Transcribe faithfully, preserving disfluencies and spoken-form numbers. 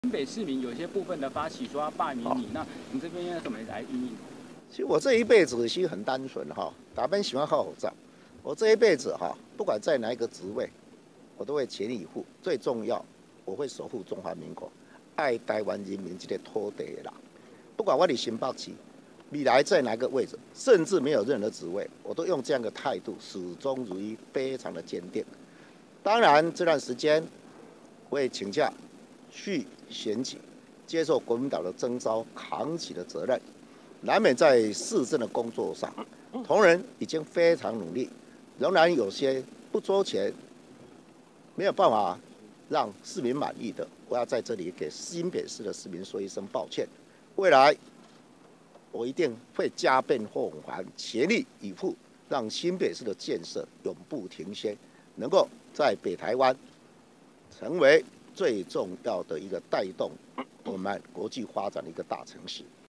新北市民有些部分的发起说要罢免你，那你这边要怎么来应应？ 其实我这一辈子其实很单纯哈，打扮喜欢好口罩。我这一辈子哈，不管在哪一个职位，我都会全力以赴。最重要，我会守护中华民国，爱台湾人民这个土地的人。不管我的新北市未来在哪个位置，甚至没有任何职位，我都用这样的态度，始终如一，非常的坚定。当然，这段时间我也请假去选举，接受国民党的征召，扛起了责任。难免在市政的工作上，同仁已经非常努力，仍然有些不周全，没有办法让市民满意的，我要在这里给新北市的市民说一声抱歉。未来我一定会加倍奉还，全力以赴，让新北市的建设永不停歇，能够在北台湾成为最重要的一个带动我们国际发展的一个大城市。